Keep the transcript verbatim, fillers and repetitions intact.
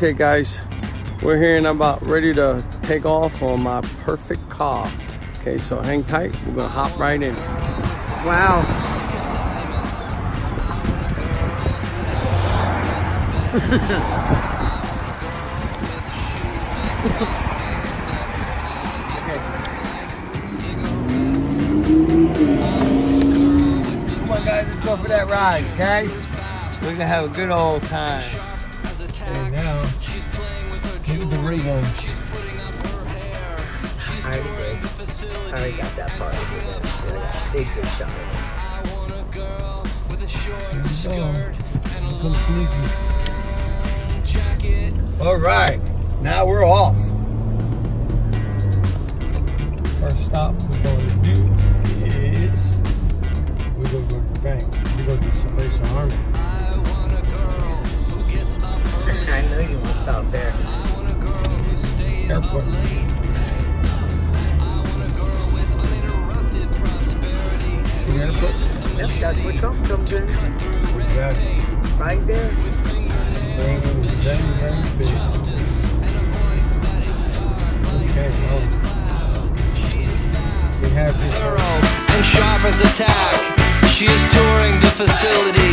Okay guys, we're here and I'm about ready to take off on my perfect car. Okay, so hang tight, we're gonna hop right in. Wow. Come on guys, let's go for that ride, okay? We're gonna have a good old time. And now, look at the ring on. I already did. I already got that part. Big, big shot. All right, now we're off. First stop we're going to do is we're going to go to the bank. We're going to do Salvation Army. I know you want to stop there. Airport. See the airport? Yep, that's where Trump comes in. Exactly. Right there. Very, very, very big. Okay, well, we have this and sharp as a tack. She is touring the facility.